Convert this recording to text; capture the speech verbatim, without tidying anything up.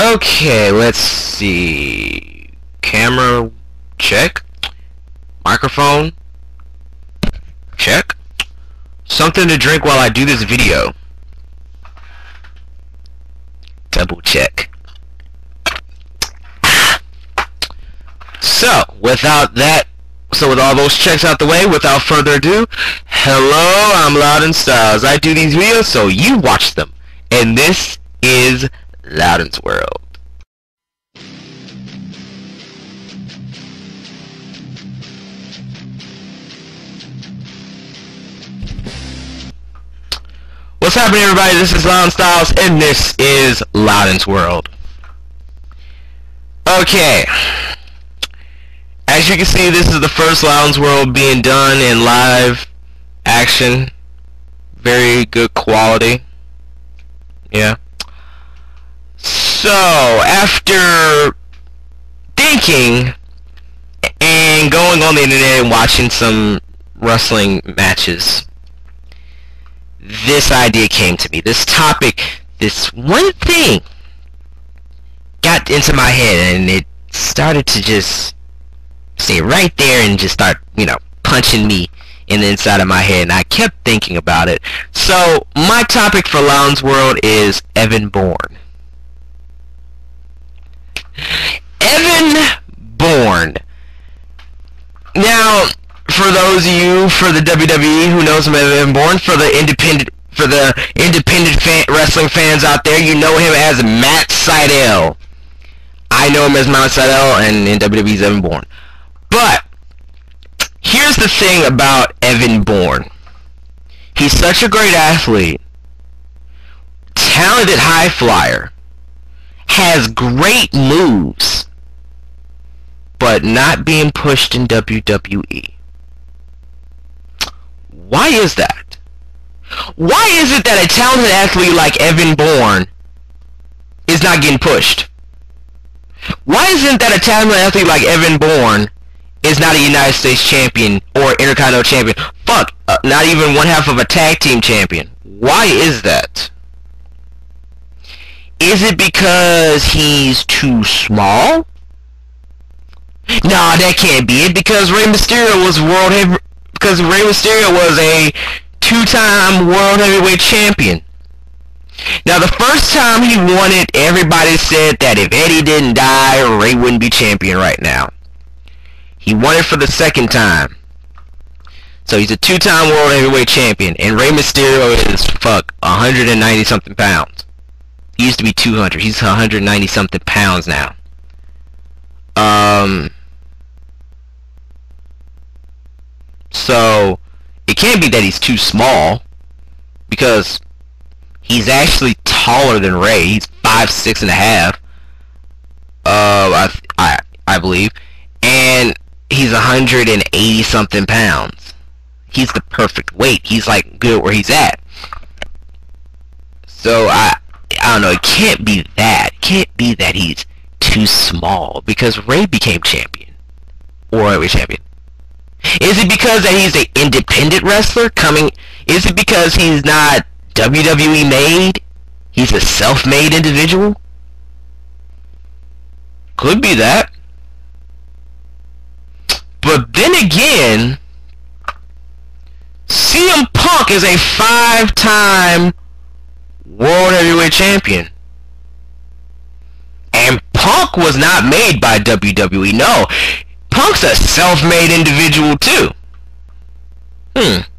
Okay, let's see. Camera check. Microphone check. Something to drink while I do this video. Double check. So, without that, so with all those checks out the way, without further ado, hello, I'm Louden Styles. I do these videos so you watch them. And this is Louden's World. What's happening, everybody? This is Louden Styles, and this is Louden's World. Okay. As you can see, this is the first Louden's World being done in live action. Very good quality. Yeah. So, after thinking and going on the internet and watching some wrestling matches, this idea came to me. This topic, this one thing got into my head, and it started to just stay right there and just start, you know, punching me in the inside of my head, and I kept thinking about it. So, my topic for Louden's World is Evan Bourne. Evan Bourne. Now, for those of you for the W W E who knows him as Evan Bourne, for the independent for the independent fan, wrestling fans out there, you know him as Matt Sydal. I know him as Matt Sydal, and in W W E's Evan Bourne. But here's the thing about Evan Bourne. He's such a great athlete, talented high flyer, has great moves, but not being pushed in W W E. Why is that? Why is it that a talented athlete like Evan Bourne is not getting pushed? Why isn't that a talented athlete like Evan Bourne is not a United States champion or Intercontinental champion? Fuck, uh, not even one half of a tag team champion. Why is that? Is it because he's too small? Nah, that can't be it, because Rey Mysterio was world heavy, because Rey Mysterio was a two-time world heavyweight champion. Now, the first time he won it, everybody said that if Eddie didn't die, Rey wouldn't be champion right now. He won it for the second time. So he's a two-time world heavyweight champion, and Rey Mysterio is, fuck, one hundred ninety something pounds. He used to be two hundred. He's one hundred ninety something pounds now. Um... So, it can't be that he's too small, because he's actually taller than Rey. He's five six and a half. Uh, I, I, I believe. And he's one hundred eighty something pounds. He's the perfect weight. He's like good where he's at. So, I, I don't know. It can't be that. It can't be that he's too small, because Rey became champion. Or heavyweight champion. Is it because that he's an independent wrestler coming? Is it because he's not W W E made? He's a self-made individual? Could be that. But then again, C M Punk is a five-time world heavyweight champion. And Punk was not made by W W E. No. Punk's a self-made individual too. Hmm.